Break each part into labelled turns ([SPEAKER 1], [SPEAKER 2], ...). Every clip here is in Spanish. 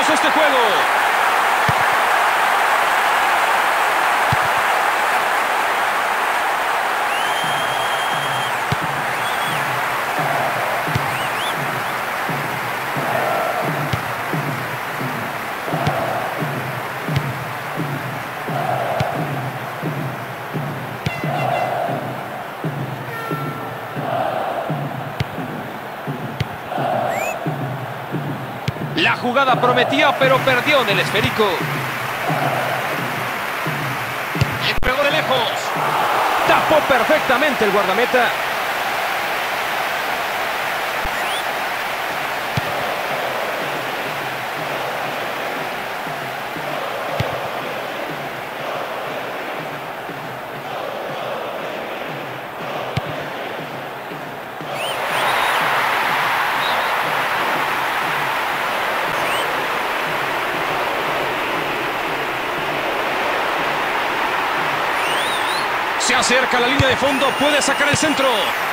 [SPEAKER 1] peligroso este juego. La jugada prometía, pero perdió en el esférico. Le pegó de lejos. Tapó perfectamente el guardameta. Se acerca a la línea de fondo, puede sacar el centro.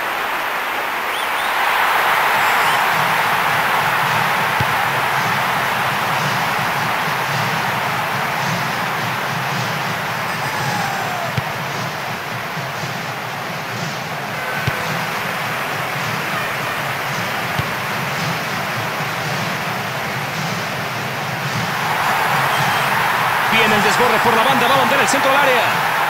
[SPEAKER 1] Viene el desborde por la banda, va a mandar el centro al área.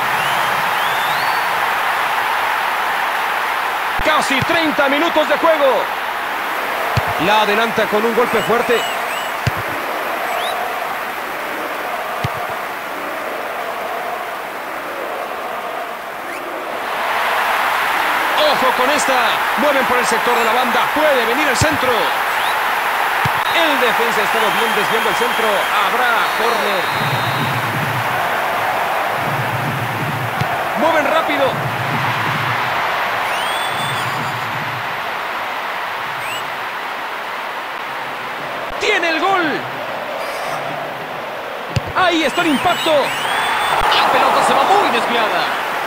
[SPEAKER 1] Casi 30 minutos de juego. La adelanta con un golpe fuerte. Ojo con esta. Mueven por el sector de la banda. Puede venir el centro. El defensa ha estado bien desviando el centro. Habrá córner. Mueven rápido. ¡Tiene el gol! ¡Ahí está el impacto! La pelota se va muy desviada.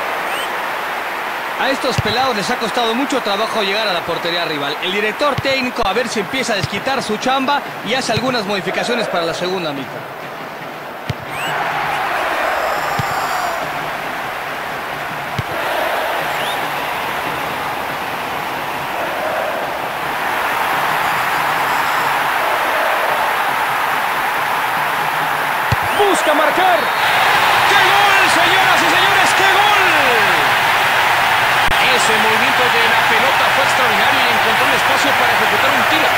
[SPEAKER 2] A estos pelados les ha costado mucho trabajo llegar a la portería rival. El director técnico a ver si empieza a desquitar su chamba y hace algunas modificaciones para la segunda mitad.
[SPEAKER 1] Busca marcar. ¡Qué gol, señoras y señores! ¡Qué gol! Ese movimiento de la pelota fue extraordinario y encontró un espacio para ejecutar un tiro.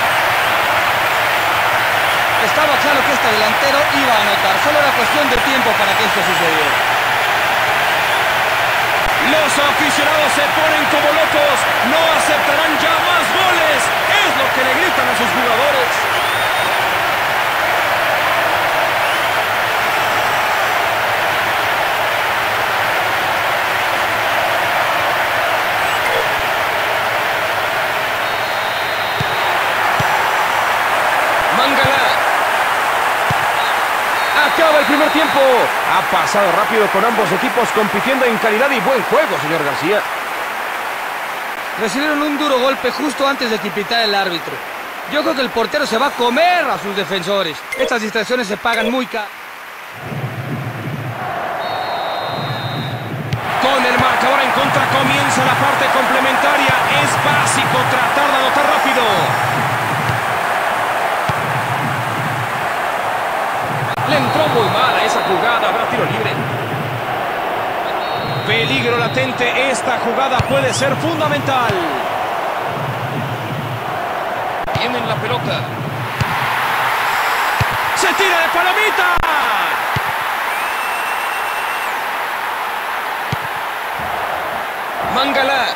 [SPEAKER 2] Estaba claro que este delantero iba a anotar. Solo era cuestión de tiempo para que esto sucediera.
[SPEAKER 1] Los aficionados se ponen como locos. No aceptarán ya más goles. Es lo que le gritan a sus jugadores. Acaba el primer tiempo. Ha pasado rápido con ambos equipos compitiendo en calidad y buen juego, señor García.
[SPEAKER 2] Recibieron un duro golpe justo antes de que pitara el árbitro. Yo creo que el portero se va a comer a sus defensores. Estas distracciones se pagan muy caro.
[SPEAKER 1] Con el marcador en contra comienza la parte complementaria. Es básico tratar de anotar rápido. Le entró muy mal a esa jugada, habrá tiro libre. Peligro latente, esta jugada puede ser fundamental. Tienen la pelota. ¡Se tira de palomita! Mangala.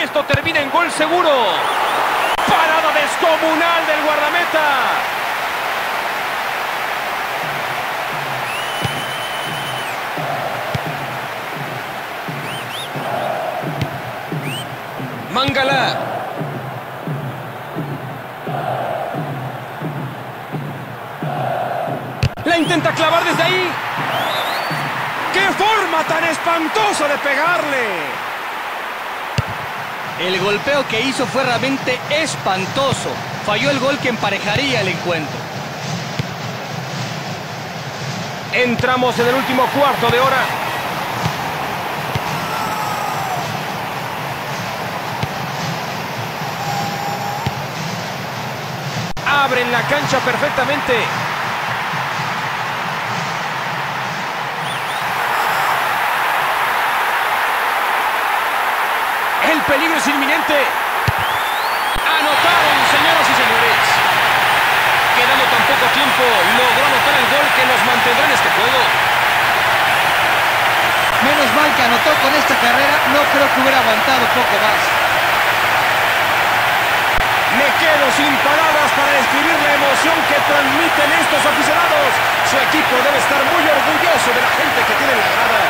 [SPEAKER 1] esto termina en gol seguro. Parada descomunal del guardameta. Mangala. La intenta clavar desde ahí. ¡Qué forma tan espantosa de pegarle!
[SPEAKER 2] El golpeo que hizo fue realmente espantoso. Falló el gol que emparejaría el encuentro.
[SPEAKER 1] Entramos en el último cuarto de hora. Abren la cancha perfectamente. El peligro es inminente. Anotaron, señoras y señores. Quedando tan poco tiempo, logró anotar el gol que los mantendrá en este juego.
[SPEAKER 2] Menos mal que anotó con esta carrera, no creo que hubiera aguantado poco más.
[SPEAKER 1] Me quedo sin palabras para describir la emoción que transmiten estos aficionados. Su equipo debe estar muy orgulloso de la gente que tiene en la grada.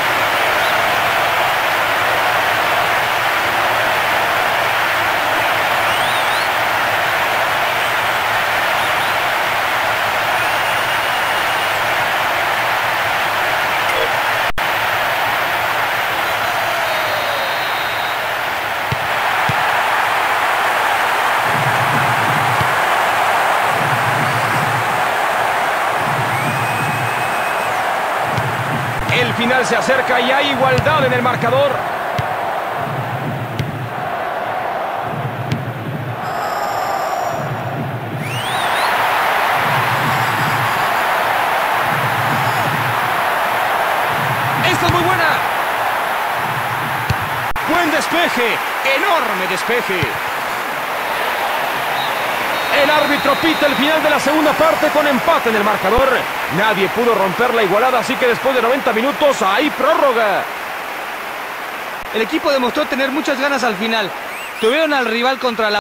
[SPEAKER 1] El final se acerca y hay igualdad en el marcador. Esta es muy buena. Buen despeje, enorme despeje. El árbitro pita el final de la segunda parte con empate en el marcador. Nadie pudo romper la igualada, así que después de 90 minutos hay prórroga.
[SPEAKER 2] El equipo demostró tener muchas ganas al final. Tuvieron al rival contra la